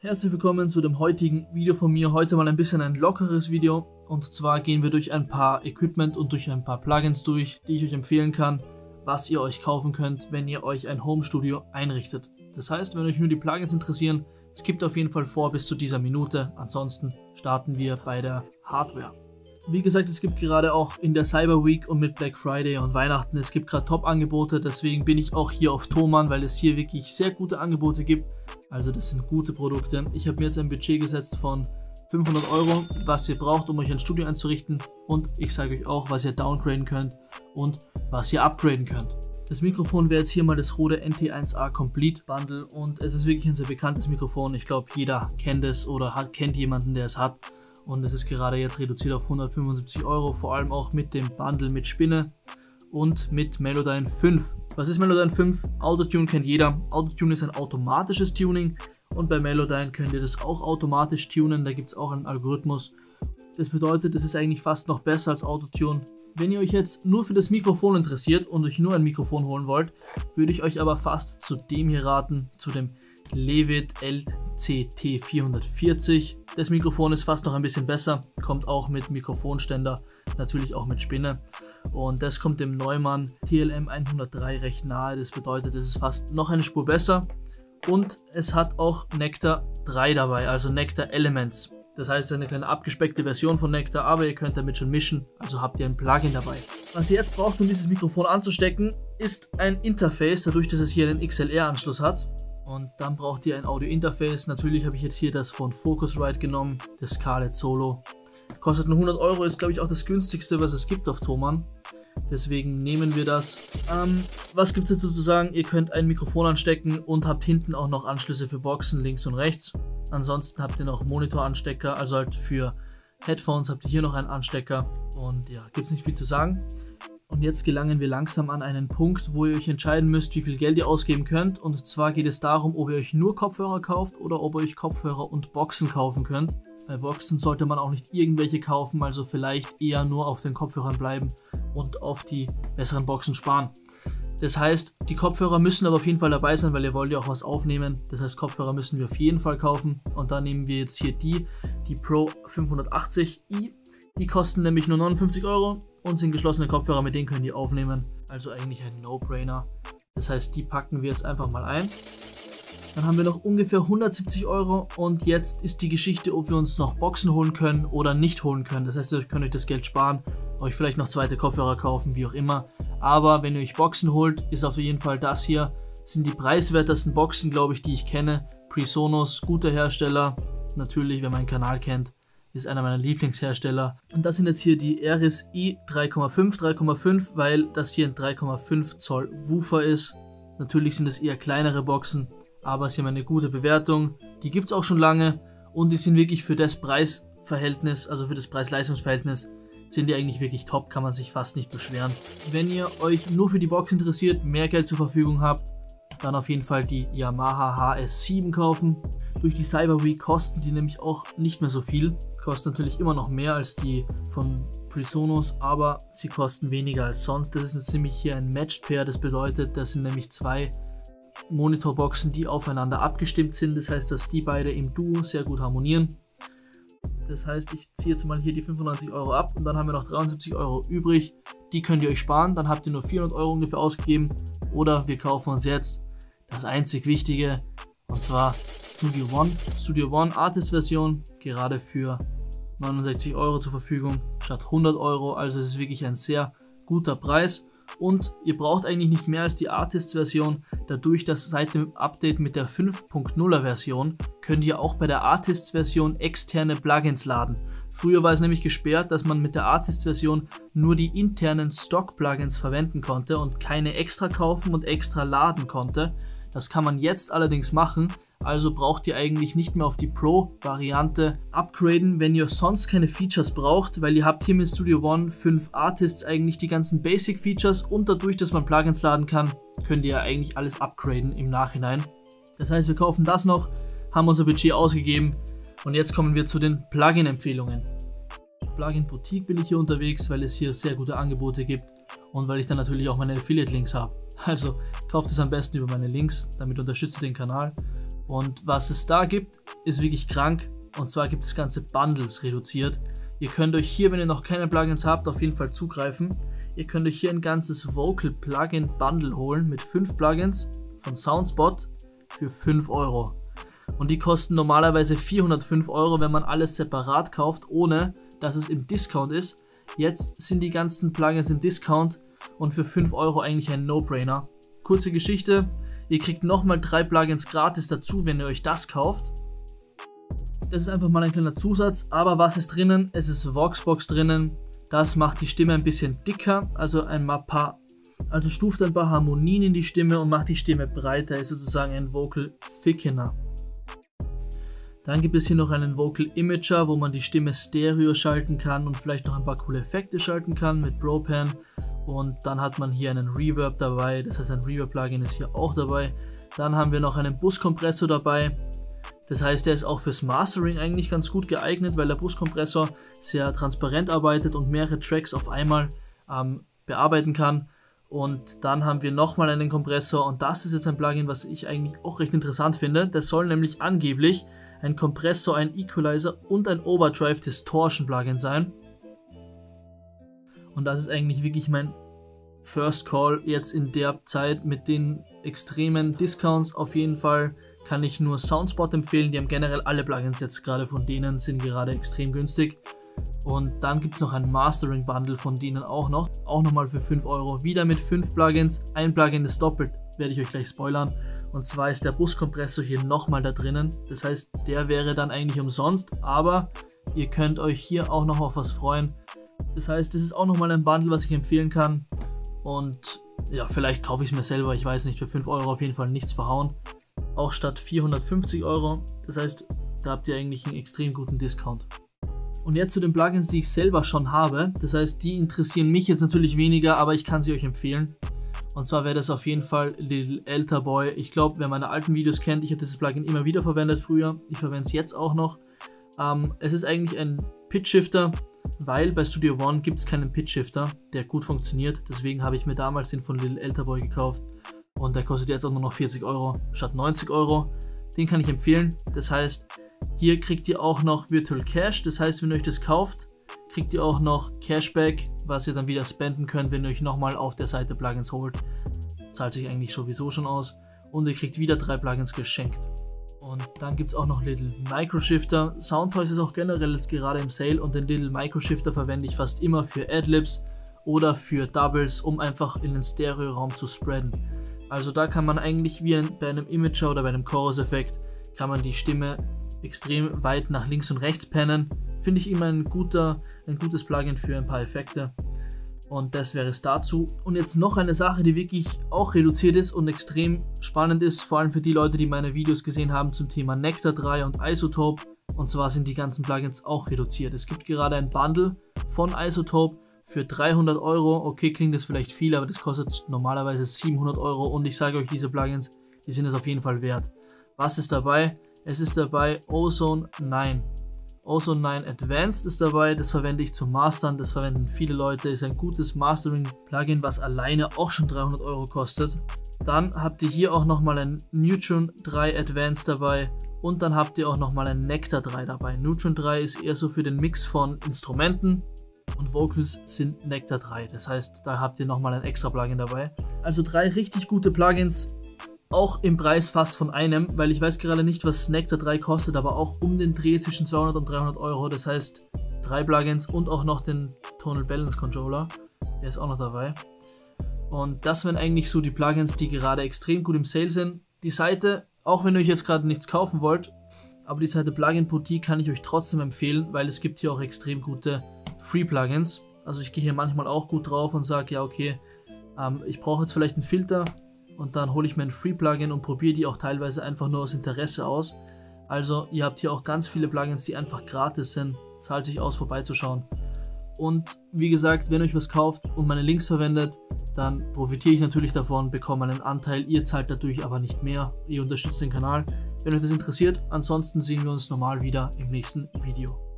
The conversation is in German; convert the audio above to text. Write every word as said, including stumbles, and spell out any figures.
Herzlich willkommen zu dem heutigen Video von mir. Heute mal ein bisschen ein lockeres Video. Und zwar gehen wir durch ein paar Equipment und durch ein paar Plugins durch, die ich euch empfehlen kann, was ihr euch kaufen könnt, wenn ihr euch ein Home-Studio einrichtet. Das heißt, wenn euch nur die Plugins interessieren, skippt auf jeden Fall vor bis zu dieser Minute. Ansonsten starten wir bei der Hardware. Wie gesagt, es gibt gerade auch in der Cyber Week und mit Black Friday und Weihnachten, es gibt gerade Top-Angebote, deswegen bin ich auch hier auf Thomann, weil es hier wirklich sehr gute Angebote gibt. Also das sind gute Produkte. Ich habe mir jetzt ein Budget gesetzt von fünfhundert Euro, was ihr braucht, um euch ein Studio einzurichten, und ich sage euch auch, was ihr downgraden könnt und was ihr upgraden könnt. Das Mikrofon wäre jetzt hier mal das Rode N T eins A Complete Bundle und es ist wirklich ein sehr bekanntes Mikrofon. Ich glaube, jeder kennt es oder hat, kennt jemanden, der es hat. Und es ist gerade jetzt reduziert auf hundertfünfundsiebzig Euro, vor allem auch mit dem Bundle mit Spinne und mit Melodyne fünf. Was ist Melodyne fünf? Autotune kennt jeder. Autotune ist ein automatisches Tuning und bei Melodyne könnt ihr das auch automatisch tunen. Da gibt es auch einen Algorithmus. Das bedeutet, es ist eigentlich fast noch besser als Autotune. Wenn ihr euch jetzt nur für das Mikrofon interessiert und euch nur ein Mikrofon holen wollt, würde ich euch aber fast zu dem hier raten, zu dem Levid L C T vierhundertvierzig. Das Mikrofon ist fast noch ein bisschen besser, kommt auch mit Mikrofonständer, natürlich auch mit Spinne. Und das kommt dem Neumann T L M hundertdrei recht nahe, das bedeutet, es ist fast noch eine Spur besser. Und es hat auch Nectar drei dabei, also Nectar Elements. Das heißt, es ist eine kleine abgespeckte Version von Nectar, aber ihr könnt damit schon mischen, also habt ihr ein Plugin dabei. Was ihr jetzt braucht, um dieses Mikrofon anzustecken, ist ein Interface, dadurch, dass es hier einen X L R-Anschluss hat. Und dann braucht ihr ein Audio-Interface. Natürlich habe ich jetzt hier das von Focusrite genommen, das Scarlett Solo. Kostet nur hundert Euro, ist glaube ich auch das günstigste, was es gibt auf Thomann. Deswegen nehmen wir das. Ähm, was gibt es dazu zu sagen? Ihr könnt ein Mikrofon anstecken und habt hinten auch noch Anschlüsse für Boxen links und rechts. Ansonsten habt ihr noch Monitoranstecker, also halt für Headphones habt ihr hier noch einen Anstecker. Und ja, gibt es nicht viel zu sagen. Und jetzt gelangen wir langsam an einen Punkt, wo ihr euch entscheiden müsst, wie viel Geld ihr ausgeben könnt. Und zwar geht es darum, ob ihr euch nur Kopfhörer kauft oder ob ihr euch Kopfhörer und Boxen kaufen könnt. Bei Boxen sollte man auch nicht irgendwelche kaufen, also vielleicht eher nur auf den Kopfhörern bleiben und auf die besseren Boxen sparen. Das heißt, die Kopfhörer müssen aber auf jeden Fall dabei sein, weil ihr wollt ja auch was aufnehmen. Das heißt, Kopfhörer müssen wir auf jeden Fall kaufen. Und dann nehmen wir jetzt hier die, die Pro fünfhundertachtzig i. Die kosten nämlich nur neunundfünfzig Euro. Und sind geschlossene Kopfhörer, mit denen könnt ihr aufnehmen. Also eigentlich ein No-Brainer. Das heißt, die packen wir jetzt einfach mal ein. Dann haben wir noch ungefähr hundertsiebzig Euro. Und jetzt ist die Geschichte, ob wir uns noch Boxen holen können oder nicht holen können. Das heißt, ihr könnt euch das Geld sparen, euch vielleicht noch zweite Kopfhörer kaufen, wie auch immer. Aber wenn ihr euch Boxen holt, ist auf jeden Fall das hier. Sind die preiswertesten Boxen, glaube ich, die ich kenne. PreSonus, guter Hersteller. Natürlich, wer meinen Kanal kennt, ist einer meiner Lieblingshersteller. Und das sind jetzt hier die R S I drei Komma fünf, drei Komma fünf, weil das hier ein drei Komma fünf Zoll Woofer ist. Natürlich sind es eher kleinere Boxen, aber sie haben eine gute Bewertung. Die gibt es auch schon lange und die sind wirklich für das Preisverhältnis, also für das Preis-Leistungs-Verhältnis, sind die eigentlich wirklich top, kann man sich fast nicht beschweren. Wenn ihr euch nur für die Box interessiert, mehr Geld zur Verfügung habt, dann auf jeden Fall die Yamaha H S sieben kaufen. Durch die Cyber Week kosten die nämlich auch nicht mehr so viel. Kosten natürlich immer noch mehr als die von PreSonus, aber sie kosten weniger als sonst. Das ist jetzt nämlich hier ein Matched Pair, das bedeutet, das sind nämlich zwei Monitorboxen, die aufeinander abgestimmt sind. Das heißt, dass die beide im Duo sehr gut harmonieren. Das heißt, ich ziehe jetzt mal hier die fünfundneunzig Euro ab und dann haben wir noch dreiundsiebzig Euro übrig. Die könnt ihr euch sparen, dann habt ihr nur vierhundert Euro ungefähr ausgegeben. Oder wir kaufen uns jetzt das einzig Wichtige, und zwar Studio One. Studio One Artist Version, gerade für neunundsechzig Euro zur Verfügung, statt hundert Euro. Also es ist wirklich ein sehr guter Preis. Und ihr braucht eigentlich nicht mehr als die Artist Version. Dadurch, dass seit dem Update mit der fünf Punkt nuller Version könnt ihr auch bei der Artist Version externe Plugins laden. Früher war es nämlich gesperrt, dass man mit der Artist Version nur die internen Stock Plugins verwenden konnte und keine extra kaufen und extra laden konnte. Das kann man jetzt allerdings machen, also braucht ihr eigentlich nicht mehr auf die Pro-Variante upgraden, wenn ihr sonst keine Features braucht, weil ihr habt hier mit Studio One fünf Artists eigentlich die ganzen Basic-Features und dadurch, dass man Plugins laden kann, könnt ihr eigentlich alles upgraden im Nachhinein. Das heißt, wir kaufen das noch, haben unser Budget ausgegeben und jetzt kommen wir zu den Plugin-Empfehlungen. Plugin Boutique bin ich hier unterwegs, weil es hier sehr gute Angebote gibt und weil ich dann natürlich auch meine Affiliate-Links habe. Also kauft es am besten über meine Links, damit unterstützt ihr den Kanal. Und was es da gibt, ist wirklich krank. Und zwar gibt es ganze Bundles reduziert. Ihr könnt euch hier, wenn ihr noch keine Plugins habt, auf jeden Fall zugreifen. Ihr könnt euch hier ein ganzes Vocal Plugin Bundle holen mit fünf Plugins von Soundspot für fünf Euro. Und die kosten normalerweise vierhundertfünf Euro, wenn man alles separat kauft, ohne dass es im Discount ist. Jetzt sind die ganzen Plugins im Discount und für fünf Euro eigentlich ein No-Brainer. Kurze Geschichte, ihr kriegt nochmal drei Plugins gratis dazu, wenn ihr euch das kauft. Das ist einfach mal ein kleiner Zusatz, aber was ist drinnen? Es ist Voxbox drinnen, das macht die Stimme ein bisschen dicker, also ein paar, also stuft ein paar Harmonien in die Stimme und macht die Stimme breiter, ist sozusagen ein Vocal Thickener. Dann gibt es hier noch einen Vocal Imager, wo man die Stimme Stereo schalten kann und vielleicht noch ein paar coole Effekte schalten kann mit Bropan. Und dann hat man hier einen Reverb dabei, das heißt ein Reverb-Plugin ist hier auch dabei. Dann haben wir noch einen Buskompressor dabei, das heißt der ist auch fürs Mastering eigentlich ganz gut geeignet, weil der Buskompressor sehr transparent arbeitet und mehrere Tracks auf einmal ähm, bearbeiten kann. Und dann haben wir nochmal einen Kompressor und das ist jetzt ein Plugin, was ich eigentlich auch recht interessant finde. Das soll nämlich angeblich ein Kompressor, ein Equalizer und ein Overdrive Distortion Plugin sein. Und das ist eigentlich wirklich mein First Call jetzt in der Zeit mit den extremen Discounts. Auf jeden Fall kann ich nur Soundspot empfehlen. Die haben generell alle Plugins jetzt gerade von denen, sind gerade extrem günstig. Und dann gibt es noch ein Mastering Bundle von denen auch noch. Auch nochmal für fünf Euro. Wieder mit fünf Plugins. Ein Plugin ist doppelt, werde ich euch gleich spoilern. Und zwar ist der Buskompressor hier nochmal da drinnen. Das heißt, der wäre dann eigentlich umsonst. Aber ihr könnt euch hier auch noch auf was freuen. Das heißt, das ist auch nochmal ein Bundle, was ich empfehlen kann. Und ja, vielleicht kaufe ich es mir selber. Ich weiß nicht, für fünf Euro auf jeden Fall nichts verhauen. Auch statt vierhundertfünfzig Euro. Das heißt, da habt ihr eigentlich einen extrem guten Discount. Und jetzt zu den Plugins, die ich selber schon habe. Das heißt, die interessieren mich jetzt natürlich weniger, aber ich kann sie euch empfehlen. Und zwar wäre das auf jeden Fall Little Alter Boy. Ich glaube, wer meine alten Videos kennt, ich habe dieses Plugin immer wieder verwendet früher. Ich verwende es jetzt auch noch. Ähm, es ist eigentlich ein Pitch Shifter, weil bei Studio One gibt es keinen Pitch Shifter, der gut funktioniert. Deswegen habe ich mir damals den von Little Alter Boy gekauft. Und der kostet jetzt auch nur noch vierzig Euro statt neunzig Euro. Den kann ich empfehlen. Das heißt, hier kriegt ihr auch noch Virtual Cash. Das heißt, wenn ihr euch das kauft, kriegt ihr auch noch Cashback, was ihr dann wieder spenden könnt, wenn ihr euch nochmal auf der Seite Plugins holt. Zahlt sich eigentlich sowieso schon aus. Und ihr kriegt wieder drei Plugins geschenkt. Und dann gibt es auch noch Little Microshifter. Soundtoys ist auch generell jetzt gerade im Sale und den Little Microshifter verwende ich fast immer für Adlibs oder für Doubles, um einfach in den Stereo-Raum zu spreaden. Also da kann man eigentlich wie bei einem Imager oder bei einem Chorus-Effekt, kann man die Stimme extrem weit nach links und rechts pannen. Finde ich immer ein, guter, ein gutes Plugin für ein paar Effekte. Und das wäre es dazu. Und jetzt noch eine Sache, die wirklich auch reduziert ist und extrem spannend ist, vor allem für die Leute, die meine Videos gesehen haben zum Thema Nectar drei und Isotope. Und zwar sind die ganzen Plugins auch reduziert. Es gibt gerade ein Bundle von Isotope für dreihundert Euro. Okay, klingt das vielleicht viel, aber das kostet normalerweise siebenhundert Euro. Und ich sage euch, diese Plugins, die sind es auf jeden Fall wert. Was ist dabei? Es ist dabei Ozone neun. Ozone neun Advanced ist dabei, das verwende ich zum Mastern, das verwenden viele Leute, ist ein gutes Mastering-Plugin, was alleine auch schon dreihundert Euro kostet. Dann habt ihr hier auch nochmal ein Neutron drei Advanced dabei und dann habt ihr auch nochmal ein Nectar drei dabei. Neutron drei ist eher so für den Mix von Instrumenten und Vocals sind Nectar drei, das heißt, da habt ihr nochmal ein extra Plugin dabei. Also drei richtig gute Plugins. Auch im Preis fast von einem, weil ich weiß gerade nicht, was Nectar drei kostet, aber auch um den Dreh zwischen zweihundert und dreihundert Euro. Das heißt, drei Plugins und auch noch den Tonal Balance Controller. Der ist auch noch dabei. Und das wären eigentlich so die Plugins, die gerade extrem gut im Sale sind. Die Seite, auch wenn ihr euch jetzt gerade nichts kaufen wollt, aber die Seite Plugin Boutique kann ich euch trotzdem empfehlen, weil es gibt hier auch extrem gute Free Plugins. Also ich gehe hier manchmal auch gut drauf und sage, ja okay, ähm, ich brauche jetzt vielleicht einen Filter. Und dann hole ich mir ein Free-Plugin und probiere die auch teilweise einfach nur aus Interesse aus. Also ihr habt hier auch ganz viele Plugins, die einfach gratis sind. Zahlt sich aus, vorbeizuschauen. Und wie gesagt, wenn ihr euch was kauft und meine Links verwendet, dann profitiere ich natürlich davon, bekomme einen Anteil. Ihr zahlt dadurch aber nicht mehr. Ihr unterstützt den Kanal. Wenn euch das interessiert, ansonsten sehen wir uns normal wieder im nächsten Video.